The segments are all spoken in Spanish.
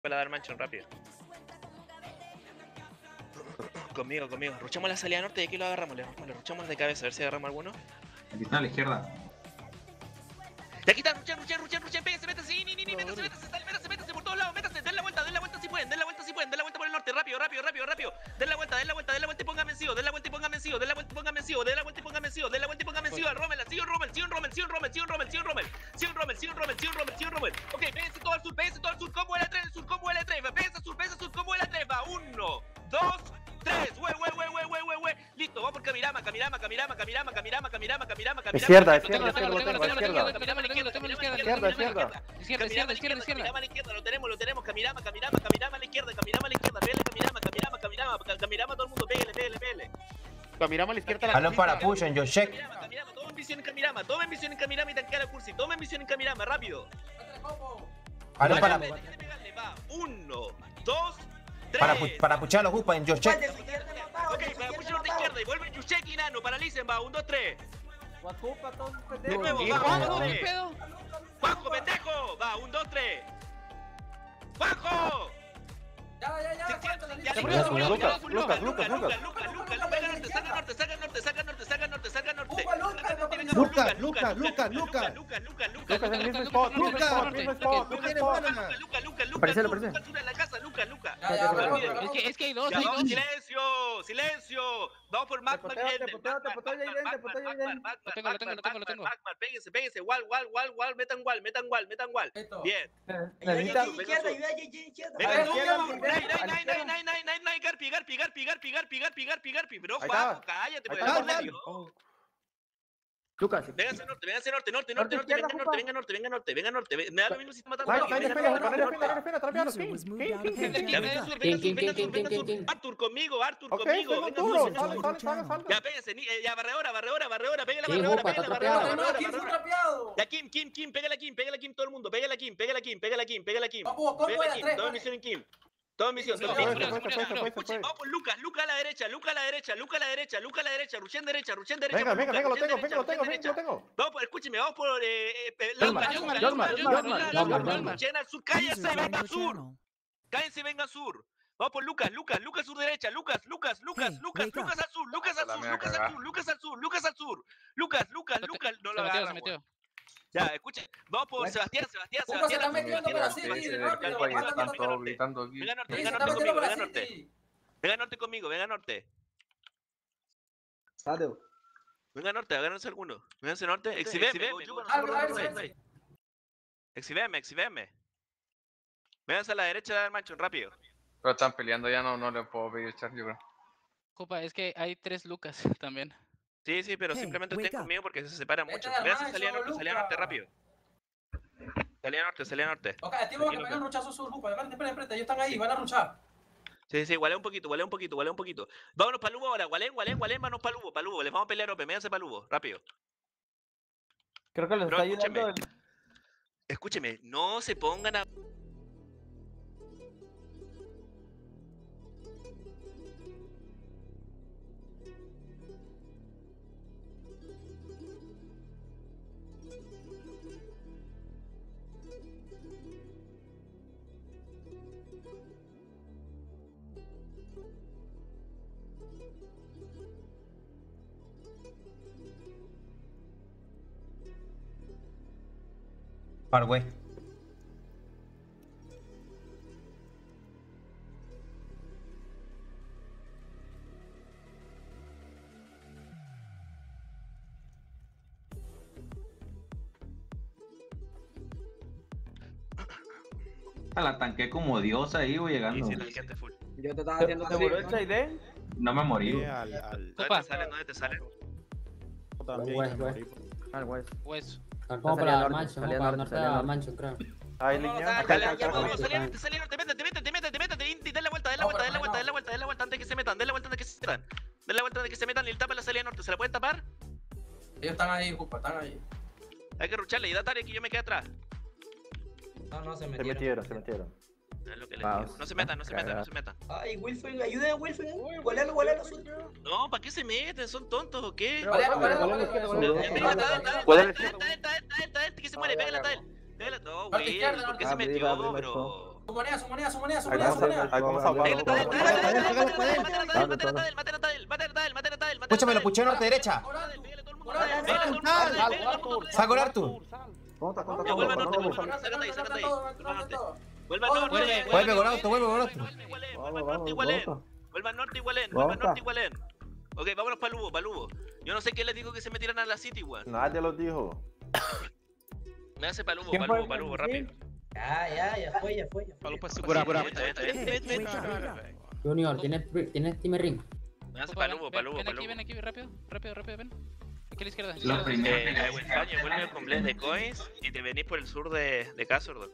Para dar manchón rápido. Conmigo. Ruchamos la salida norte y aquí lo agarramos. Le ruchamos de cabeza, a ver si agarramos alguno. Aquí está a la izquierda. Y aquí está, ruchen, péguense, métanse, métanse por todos lados, métanse, den la vuelta si pueden, den la vuelta por el norte, rápido. Den la vuelta y pónganme encima, den la vuelta y pónganme encima, Rommel, sigue Rommel. Ok, péguense todo al sur, combo de la 3, péguense al sur, combo de la 3, va, 1, 2, 3, güey. Listo, vamos por Camirama. Izquierda. Izquierda. Lo tenemos. Camirama a la izquierda. Camirama, todo el mundo, pégale. Camirama a la izquierda. Balón para push en Joshek. Camirama, todo en visión en Camirama y tanquear a Cursi. Todo en visión en Camirama, rápido. Balón para... Va, 1, 2, 3. Para puchar a los Upa en Joshek. Ok, para puchar a la izquierda y vuelve Yushek y Nano, paralicen, va, 1, 2, 3. De nuevo, va, 1, 2, 3. Juanjo, pendejo, va, 1, 2, 3. ¡Juanjo! Ya. Saca norte. Lucas en el mismo spot. Aparece. Es que hay dos. Silencio. Vamos por Magmar. Lo tengo. Péguense. Wall. Metan wall. Bien. Venga tú. Garpi. Bro, Juan, cállate. Lucas. Vénganse norte. Venga norte. Me da lo mismo si te matan. Arthur conmigo. Ya, péguense. Ya, barredora. Pégale la barredora. Ya, Kim. Pégale a Kim, todo el mundo. Pégale a Kim. Todo en misión en Kim. Todo en misión. Vamos por Lucas a la derecha. Ruchen derecha. Venga, lo tengo. Vamos por, escúcheme, vamos por Yolmar. Llena al sur, cállense, venga al sur. Vamos por Lucas sur derecha, Lucas al sur. No lo agarramos. Ya, escuchen, vamos por Sebastián. Se está metiendo por así, Están todos gritando aquí. Venga norte conmigo. Venga norte, agárrense alguno. Vénganse norte, exhibeme. Vénganse a la derecha del manchón, rápido. Pero están peleando ya, no le puedo pedir echar, yo creo. Copa, es que hay 3 Lucas también. Sí, pero simplemente estén conmigo porque se separa mucho. Vénganse, salida norte, rápido. Salida norte. Ok, activo que pegan ruchazo sur, Lupa. Esperen, ellos están ahí, van a ruchar. Sí, gualea un poquito. Vámonos para Lubo ahora, gualen, vámonos para Lubo. Les vamos a pelear open, méganse para Lubo, rápido. Creo que les está ayudando. Escúcheme, no se pongan a... Parway. La tanqué como diosa ahí, voy llegando. Sí, la gente full. Yo te estaba haciendo así. No me morí. ¿Dónde te sale? Al West. Pues. Vamos para el mancho, vamos para el norte al mancho, creo. Hay línea. Salí norte, métete, Inti, den la vuelta antes que se metan, den la vuelta antes que se metan y tapan la salida norte, ¿se la pueden tapar? Ellos están ahí, Jupa, están ahí. Hay que rucharle y da tarea que yo me quede atrás. No, se Se metieron. metieron. Es lo que les digo. No se metan. Ay, Wilfred, ayuda a Wilfred. Gualealo. No, ¿para qué se meten? ¿Son tontos o qué? Que se muere, pégale a él. No, güey, ¿por qué se metió, bro? Escúchame, lo puché norte derecha. Saco el Arthur. Vuelve al norte, sácate ahí. Vuelve al norte. Vuelve con auto, vuelve con auto. Vuelve al norte igualen. Ok, vámonos para Lugo. Yo no sé qué les digo que se metieran a la City, weón. Nadie los dijo. Me hace para ¿Quién fue? Lugo, rápido. Ya fue. Pura. Vete. Junior, ¿tienes Team Ring? Me hace para Lugo. Ven aquí, rápido, ven. Aquí a la izquierda. Los primeros Vuelve con Bless de Coins y te venís por el sur de Cazordo.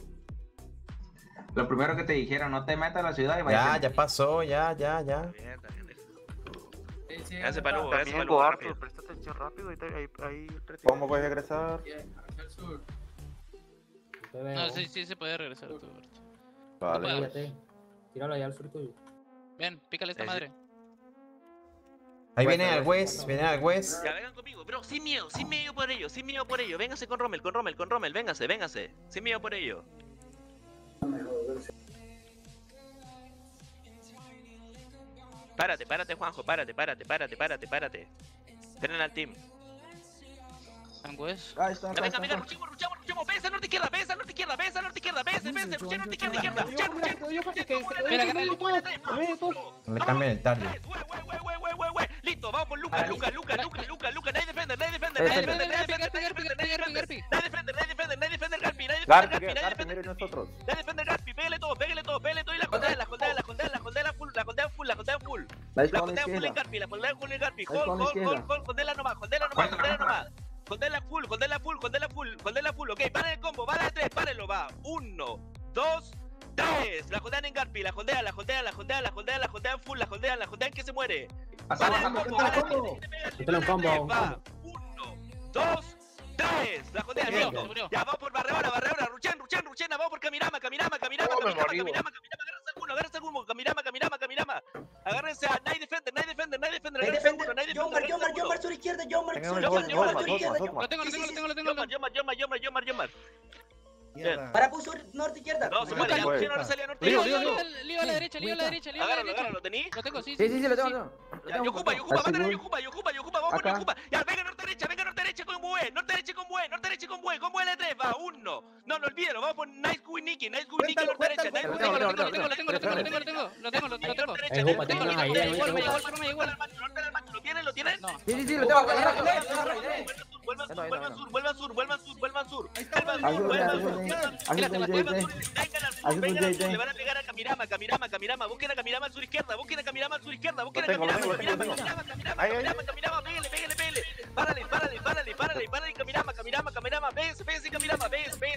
Lo primero que te dijeron, no te metas a la ciudad y vayas. Ya pasó, ya. Me hace para Lugo, rápido. Presta atención rápido. ¿Cómo puedes egresar? No, sí se puede regresar. Vale. Tíralo allá al sur tuyo. Ven, pícale esta madre. Ahí viene al West, Ya vengan conmigo, bro, sin miedo por ello. Véngase con Rommel, véngase. Sin miedo por ello. Párate, Juanjo, párate. Esperen al team. West. Venga, ruchamos, ves al norte izquierda, ves al norte izquierda, rucha norte izquierda. Le cambian el target. Listo, vamos por Luca, nadie defender, Garpi, pégale todo, y la condena full. La condena full en Garpi, hold, condena nomás. Condena full, ok, para el combo, va de 3, párelo, va. 1, 2, 3. La condean en Garpi, la condean full, la condean que se muere. Para el combo, va. 1, 2, 3. La condean, listo. Ya, vamos por Barreora, Ruchen, vamos por Camirama. Agárrense alguno, Camirama. Agárrense a Night Defender. Yomar sur izquierda, Yomar sur izquierda. Yomar. Para puso norte izquierda. No, se muere, ya no salía norte. Lío a la derecha. Agárralo, ¿lo tení? Lo tengo, sí. Sí, lo tengo. Ya, Yokupa, mándalo a Yokupa, vamos por Yokupa. Ya, venga norte derecha con Bue, norte derecha con Bue, L3, va, 1. No olvídalo, vamos por Nice Queen Nicky, norte derecha, Lo tengo. ¿Lo tienen? No. Sí, lo tengo. Vuelvan sur. Le van a pegar a Camirama. Busquen a Camirama al sur izquierda. Camirama, pégale. Párale, Camirama. Véngase, Camirama.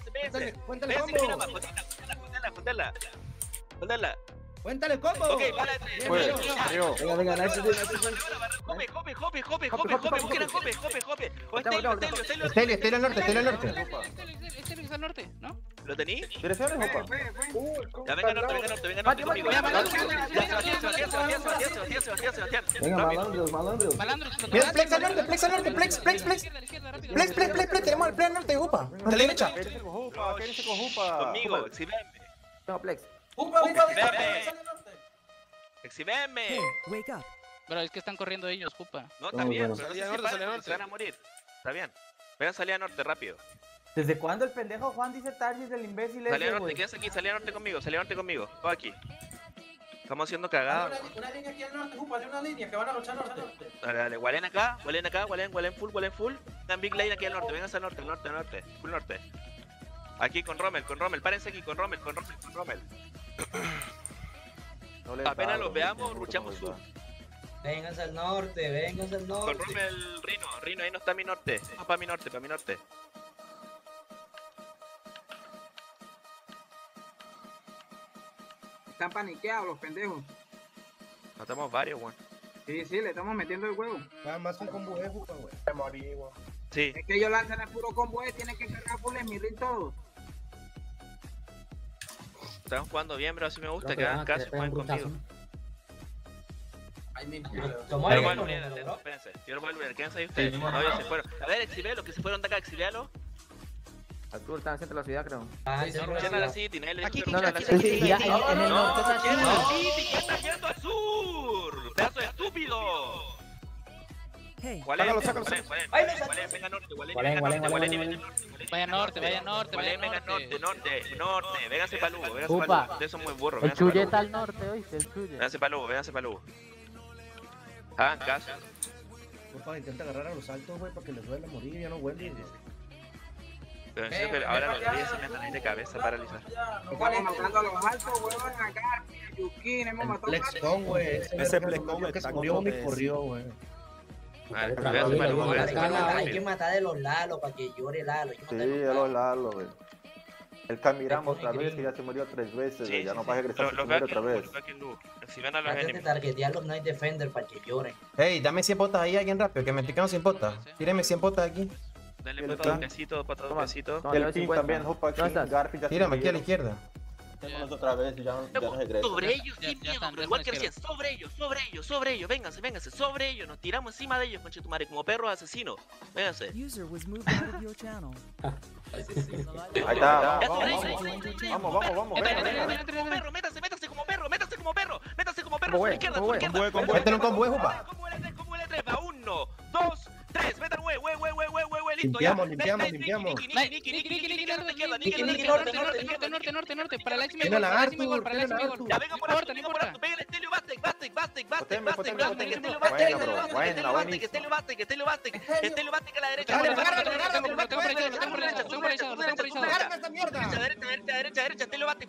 Condela. Cuéntale el combo. Ok, para. Venga, Estelio al norte. Este es al norte, ¿no? ¿Lo tení? ¿Direcciones, Jupa? Ya, venga norte conmigo. Sebastián. Venga, malandros. Mira, flex al norte, flex. Tenemos el play al norte, upa. A la derecha. ¿Qué dice con Jupa? Conmigo, exhibeme. Tengo flex. Exhibeme. Pero es que están corriendo ellos, Jupa. No, está bien, pero se van a morir. Está bien. Vengan, salida norte, rápido. ¿Desde cuándo el pendejo Juan dice Tarsis del imbécil Salida ese, norte, güey? quédate aquí, salida norte conmigo. Todo aquí. Estamos haciendo cagadas. Una línea aquí al norte, Jupa, de una línea que van a luchar norte. Dale, Gualen acá, Gualen full. Una big lane aquí al norte, vengan al norte, full norte. Aquí con Rommel, párense aquí con Rommel. Apenas los veamos, luchamos sur. Vénganse al norte. Con Rommel, Rino, ahí no está mi norte. Vamos para mi norte. Están paniqueados los pendejos. Matamos varios, weón. Sí, le estamos metiendo el huevo. Más un combo de Jupa, güey. Me morí, weón. Sí. Es que ellos lanzan el puro combo, tienen que cargar full en mi ring todo. Estamos jugando bien, bro, así me gusta, que hagan caso y jueguen conmigo. Yo lo voy a lunear, espérense. Quédense ahí ustedes. No, ya se fueron. A ver, exhibé los que se fueron de acá, exhibialo. Al sur, están centro de la ciudad, creo. Ah, No, sí, ruchen a la City, nadie le dice que No, ruchen a la la City, City. ya, en el norte está ¿Quién es Chile. la City? ¿Quién está yendo al sur? ¡Pedazo de estúpido! Gualén, Sácalo. Gualén, venga norte, Gualén, venga norte, Gualén, venga norte. Vaya norte, vaya norte, vaya Gualén, venga norte. norte. Véngase pa' Lugo, véngase Upa. pa' Lugo. Ustedes son muy burros, El véngase pa' Chuye Lugo. está al norte, oíste, el Chuye. Véngase pa' Lugo, véngase pa' Lugo. Hagan caso. Porfa, intenta agarrar a los altos, güey, para que les duela morir, ya no vuelven. Pero en serio que ahora los días se metan ahí de cabeza a paralizar. Estamos matando a los altos, huevón, acá. Yukin, hemos matado a Flexcon, güey. Ese Flexcon que se murió ni corrió, güey. Vale, véngase pa' Lugo, véngase pa' Lugo. Hay que matar de los Lalos para que llore Lalo. Hay que Sí, matar de a los los Lalos. Lalo, güey. El Camiramo otra vez, que ya se murió 3 veces, güey. Ya no vas a regresar a Los muere veo otra vez. aquí en Lugo. Si ven a los Antes de enemigos. targetear los Night Defender para que lloren. Ey, dame 100 botas ahí, alguien rápido, que me estoy quedando sin botas. Tíreme 100 botas aquí. Dale pata besito, pata dos besitos. No, Y le el doy Pin 50. también, Jupa, ¿Dónde estás? Garfield ya se Tírame aquí a la murieron. izquierda. Tenemos otra vez y ya no regresa. Sobre ellos, Ya- sin ya miedo, están, pero ya igual que están recién, sobre ellos, vénganse, sobre ellos, nos tiramos encima de ellos, conche tu madre, como perros asesinos, vénganse. Ahí está, Ya vamos, sobre ellos, vamos, venga. métase como perro, Como a la izquierda, güey, a la como izquierda. Métele un combo, Jupa. Como el E3, va 1, 2, 3, metan güey, listo, Limpiamos, ya. limpiamos, Niki, limpiamos. Norte, para la Tiene lagarto, para la tiene gol. Ya venga por alto, No importa. pega el Estelio Bastek, Poteme, que buena, Estelio Bastek a la derecha. Dale, Derecha, Estelio Bastek,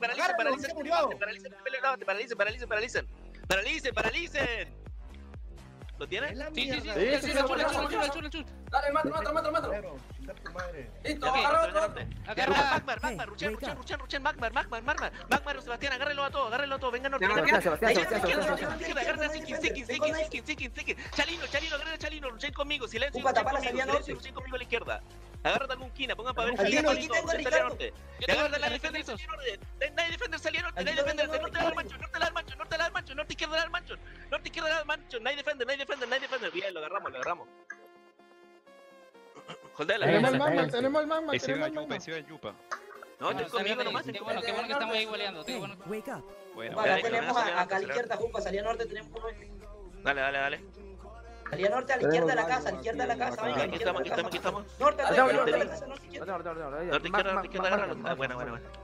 paralicen. ¿Lo tiene? Sí. Dale, Dale, mátalo. Listo, agarra otro. Agarra. Magmar, Ruchen, Magmar, Sebastián, agárrelo a todos, venga norte. Sebastián. Agarren a Sikin. Chalino, agarren a Chalino, Ruchen conmigo, silencio. Upa, tapa la salida norte. Ruchen conmigo a la izquierda. Agárrate algún quina, pongan para ver Aquí salida tengo a Ricardo. norte. Agárrate la defender, salida norte. Nadie defender, salida norte, nadie defender, norte al mancho, norte izquierda al mancho. Nadie defender. Bien, lo agarramos. Joldela. Tenemos el magma. No, estoy conmigo nomás. Qué bueno que estamos ahí goleando. Upa, acá tenemos acá a la izquierda, Jupa, salida norte tenemos uno. Dale. Salida norte a la izquierda de la casa, venga. Aquí estamos. Norte, Norte, norte, norte. norte, Norte, izquierda, agárralo. Bueno.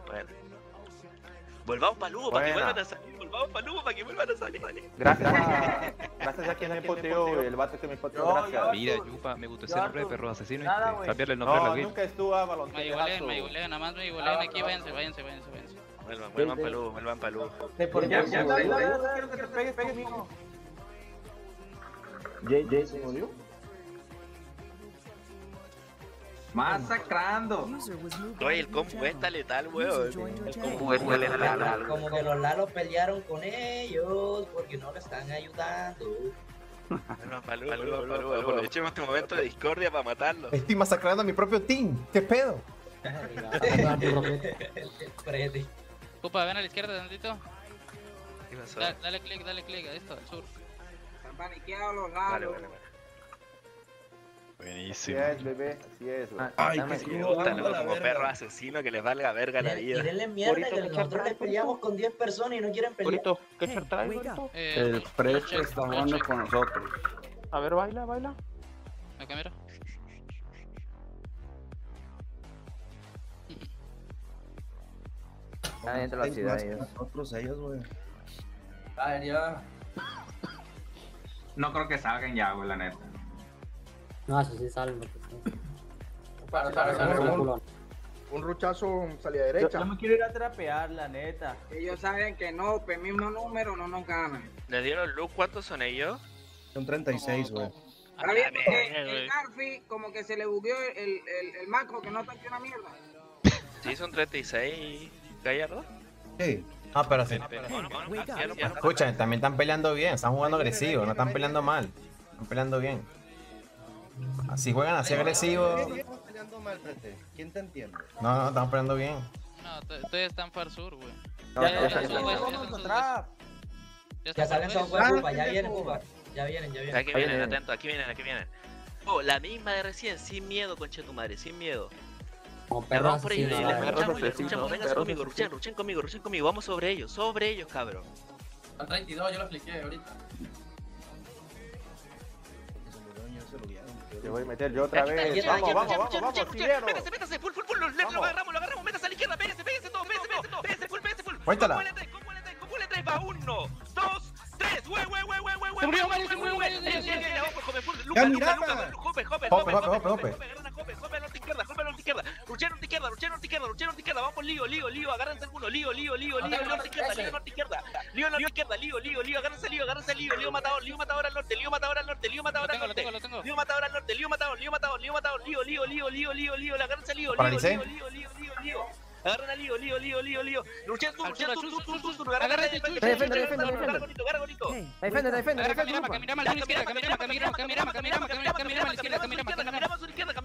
Volvamos para Lugo, para que Buena. vuelvan a salir. Gracias a quien me poteó, el vato que me poteó, gracias. Mira, Yupa, me gustó ese nombre de perro asesino. Nada, güey. Cambiarle el nombre a la No, game. nunca estuvo a balón. Me golean, nada más me golean aquí, váyanse. Vuelvan para Lugo. ¿Por Ya, qué? ya, Dale, ya. quiero que te pegues conmigo. Jay se murió. Masacrando. Oye, el combo está letal, weón. El combo está letal. Como que los Lalos pelearon con ellos porque no le están ayudando. Vuelvan para Lugo. Aprovechemos este momento de discordia para matarlos. Estoy masacrando a mi propio team. ¿Qué pedo? Prete. Pupa, ven a la izquierda tantito. ¿Qué pasó? Dale click, a esto, al sur. Están paniqueados los Vale. lados. Así Buenísimo. es, bebé, así es, güey. Ay, Dame. qué Me gustan como perros asesinos que les valga verga la vida. Tírenle mierda que nosotros les peleamos con 10 personas y no quieren pelear. ¿qué se trae, Dorito? El precio está jugando con nosotros. A ver, baila. la cámara. Está dentro de la ciudad ellos. ellos, güey. A ver, ya. No creo que salgan ya, güey, la neta. No, sí salen. Un ruchazo salida Yo derecha. me quiero ir a trapear, la neta. Ellos saben que no, pues mismo número no nos ganan. ¿Les dieron luz? ¿Cuántos son ellos? Son 36, güey. Está bien, porque el Garfi como que se le bugueó el macro que no tanque una mierda. Sí, son 36 gallardos. Sí. Ah, pero sí. Escucha, también están peleando bien, están jugando agresivo, no están peleando mal. Están peleando bien. Si juegan así agresivos. peleando mal, Prete. ¿Quién te entiende? No, están peleando bien. No, ustedes están far sur, güey. Ya salen son Cuba, ya vienen Cuba. Ya vienen. Aquí vienen, atentos, aquí vienen. Oh, la misma de recién, sin miedo, conche tu madre, sin miedo. Como Ya, perro vamos por ellos, asesino. les ¿verdad? ruchamos, les ruchamos. Vénganse conmigo, ruchen conmigo, vamos sobre ellos, cabrón. Están 32, yo lo expliqué ahorita. Te voy a meter yo otra vez. Vamos, Siguero. Métase, full, lo agarramos, métase a la izquierda, pégase todo, pégase full. Cuéntala. Combo L3, va 1, 2, 3, güey. Se murió Mario, se murió Mario. Jope, al norte izquierda. Ruchen norte izquierda, vamos por Lío, agárrense alguno, Lío, norte izquierda. Lío, agárrense Lío, matador al norte. Lío, matador al norte. Lío, matador, agárrense Lío. Paralicé. Lío. Agarran a Lío. Ruchen sur, Agárrate, Chuy. Defiende. Caminamos a la izquierda. Caminamos a la izquierda.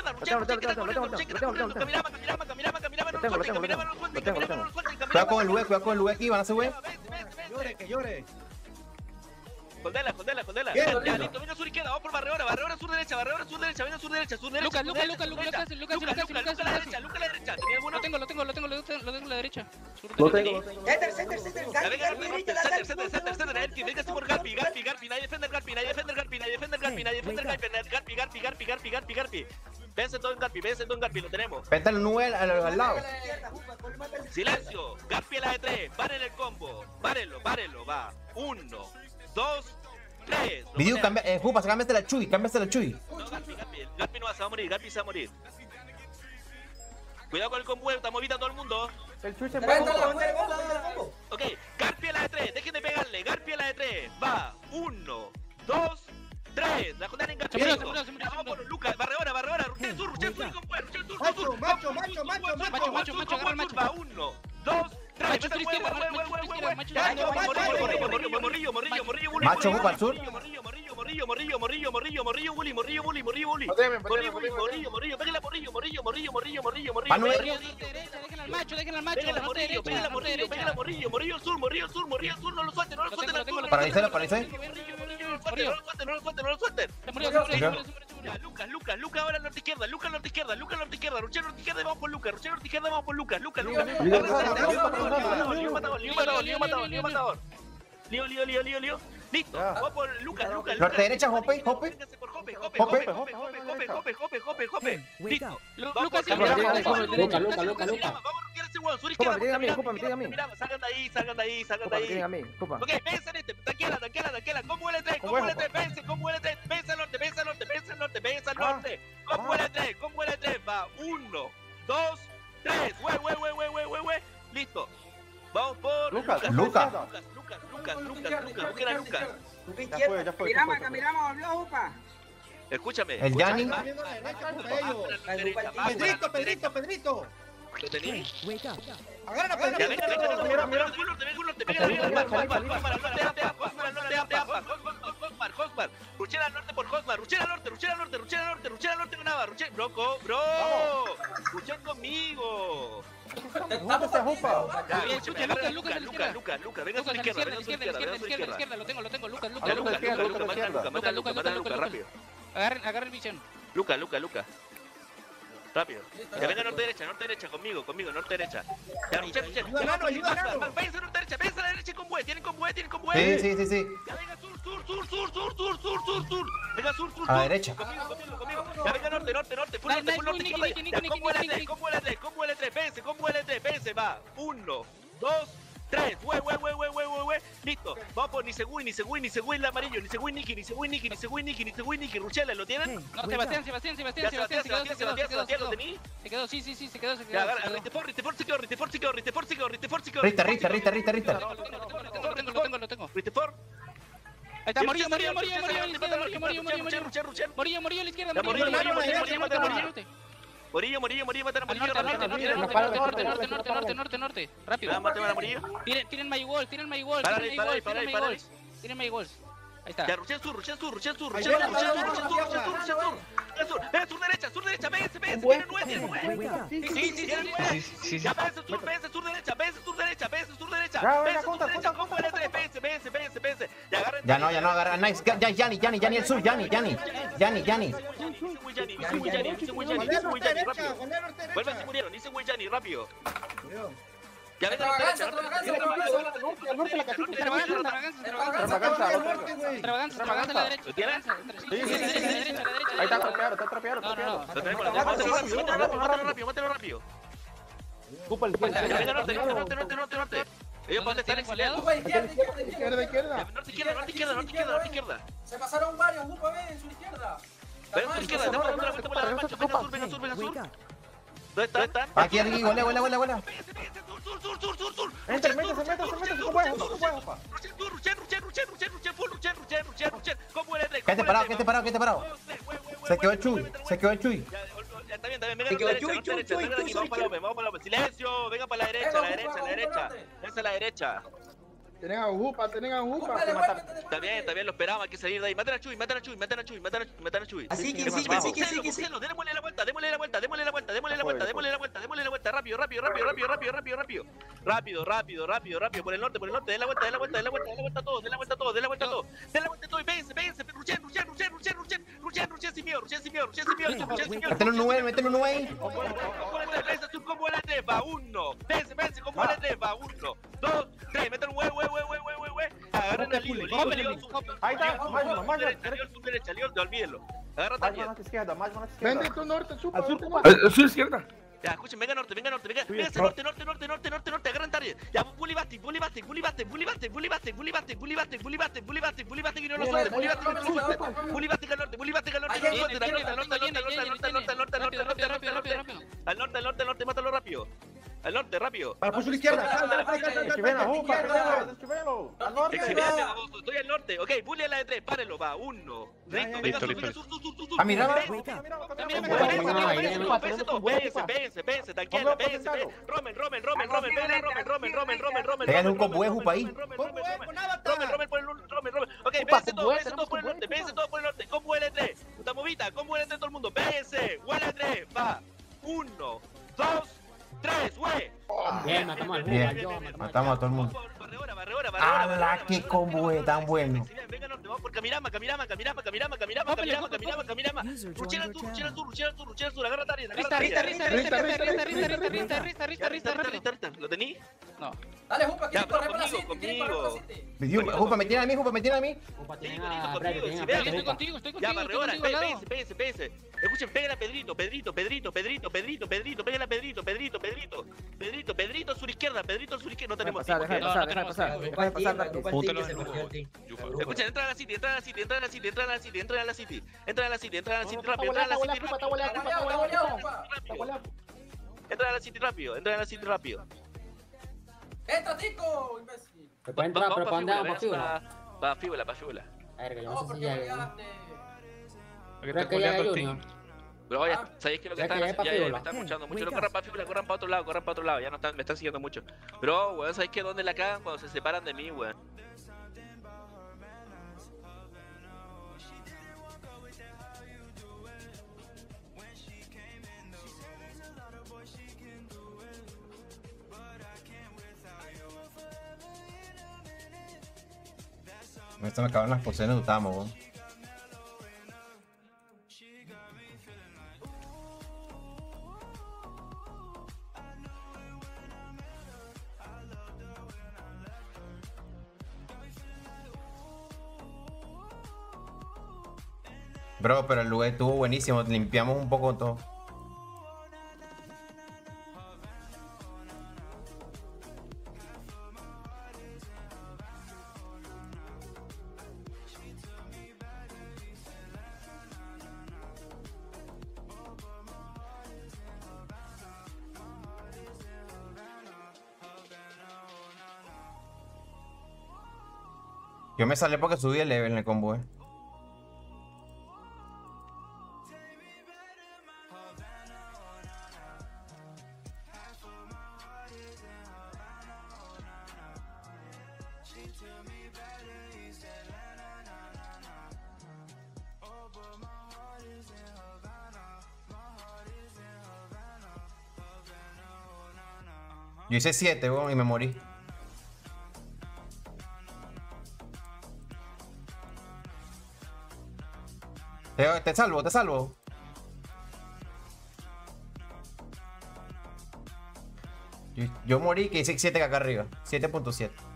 Cuidado con el Lue aquí, van a hacer Lue. Que llore. Joldela. Ya, listo, venga sur izquierda, vamos por barredora sur derecha, venga sur derecha. Lucas, Luca a la derecha. ¿Tenía alguno? Lo tengo a la derecha. Center. Ya, venga center, Erki, véngase por Garpi, nadie defiende Garpi. Vénse todo en Garpi, lo tenemos. Vente al Nue al lado. Silencio, Garpi a la de 3, paren el combo, párenlo, va. 1, 2, 3. Vidiu, Jupas, cámbiate la Chuy. No, Garpi no se va a morir, Cuidado con el combo, estamos evitando a todo el mundo. El Chuy se Ok, Garpi a la de 3, dejen de pegarle, Garpi a la de 3, va. 1, 2, 3. La jornada enganchamiento. Vamos por Lucas, barredora, Ruchen sur, Macho. Va 1, 2, 3. Macho, Jupa al sur. Dejen al macho. Paralicé. No lo suelten. Lucas ahora al norte izquierda. Ruchen norte izquierda y vamos por Lucas. Lío matador. Lío. Listo, vamos por Lucas. Norte derecha, Jope. Véngase por Jope. Listo. Lucas, Vamos a ese huevo, sur izquierda. Jupa, me tiene a mí. Salgan de ahí. Jupa, me tiene a mí. Jupa. Ok, pensa en este, tranquila. Combo L3, vence al norte. Combo L3, va. 1, 2, 3. Güey. Listo. Vamos por Lucas. Busquen a Lucas. Ya fue. Caminamos, habló, Jupa. Escúchame. El Yanni. Pedrito. ¿Lo tenés? Agarra a Ya, Pedrito. Hosmar. Ruchen al norte por Hosmar. Ruchen al norte con Nava. Bro. Ruchen conmigo. Mándase a Jupa. Ya, escúchame, Lucas. Venga a su izquierda. Lo tengo, Lucas. Lucas, rápido. Agarra el visión. Lucas. Rápido. Ya venga norte derecha, conmigo, norte derecha. Ya, Ruchen. Váyanse norte derecha, váyanse a la derecha con bue. ¿Tienen con bue? Sí. Ya venga sur. Venga sur. A la derecha. Conmigo. Ya venga norte. Full norte izquierda. Combo L3, vence, va. 1, 2, 3. Güey. Listo. Vamos por ni Segui, el amarillo. Ni Segui, Niki. Ruchela, ¿lo tienen? No, Sebastián. Ya, Sebastián, ¿lo tení? Se quedó, sí. Ya, agarra, Ritefort se quedó. Rita. Lo tengo. Ritefort. Ahí está, Morillo a la izquierda. Morillo, matan a Morillo. Norte. Rápido. Matan a Morillo. Tienen My Walls. Tienen My Walls. Ahí está. Ya, Ruchen sur. Sur derecha, véngase. Tiene 9. Sí. Ya, véngase sur derecha. Combo L3, péguense. Y agarren Ya no, agarra. Nice. Ya, Yanni, el sur, Yanni. Vuelve si murieron, dice Will Yanni, rápido. Ya ven Extravaganza, Extravaganza a la derecha. Ahí está trapeado. Mátalo rápido. Norte. Ellos van a estar exiliados. Izquierda. Se pasaron varios, Jupa, ven, en su izquierda. Ven su izquierda, dame una vuelta por la derecha. Venga sur. ¿Dónde están? Aquí, vuela. Sur. Entra, métase, ¿cómo puede, Jupa? Ruchen. ¿Cómo eres? Quédate parado. Se quedó el Chuy. Ya, está bien. Venga vamos para López. Silencio, venga para la derecha. Esa es la derecha. Tienen a Jupa. Está bien, lo esperaba, hay que salir de ahí. Matan a Chuy. Así que sí. Démosle la vuelta. Rápido. Por el norte. Den la vuelta todo. Y péguense. Ruchen sin miedo. Métele un 9 ahí. Combo la 3, va 1. Péguense, combo la 3, va 1, 2, 3. Meten un hue. Agarren al lío. Ahí está, León, olvídenlo. Agarra también. Vende tu norte, Chupa. Su izquierda. Ya, escuchen, venga norte. Vénganse norte, agarren tarde. Ya, bully basting, y no nos suelten. Bully basting al norte, mátalo rápido. Al norte, rápido. Para su izquierda. Estoy al norte. Ok, bully a la de 3, párenlo, va. 1. Listo. A mi rama. Péguense, tranquila, péguense. Romen. Pégale un combo Jupa ahí. Romen por el Romen. Ok, péguense todos por el norte. Combo L3. Puta movita, combo L3 todo el mundo. Péguense. L3, va. 1, 2, 3, güey. Bien, matamos al Matamos a todo el mundo. ¡Hala, qué combo tan bueno! Venga, norte, vamos por Camirama. Ruchera al sur, agarra Tarien. Rista. ¿Lo tení? No. Dale, Jupa, Ya, quiere correr para la conmigo. City. Jupa, me tiene a mí. Estoy contigo. Ya, Barreora, péguense. Escuchen, peguen a Pedrito, peguen a Pedrito, sur izquierda, no tenemos tiempo. Deja pasar. Escuchen, entran a la City, entran a la City, rápido, entran a la City rápido. ¡Entra, Tico, imbécil! Se puede entrar, pero ¿para dónde vamos? Pa' fíbula. Verga, yo no No, sé si porque ya. llegaste. Creo que ya hay Junior. Pero ya, ¿sabéis que lo que Ya que están ya haciendo? hay Ya me pa' están fíbula. escuchando mucho. No corran para fíbula, corran para otro lado. Ya no están, me están siguiendo mucho. Pero, weón, ¿sabéis que dónde la cagan cuando se separan de mí, weón? Esto me acaban las pociones de Utamo, weón. Bro, pero el lugar estuvo buenísimo. Limpiamos un poco todo. Yo me salí porque subí el level en el combo, Yo hice 7, weón, y me morí. Te salvo, te salvo. Yo morí que hice 7 acá arriba. 7.7.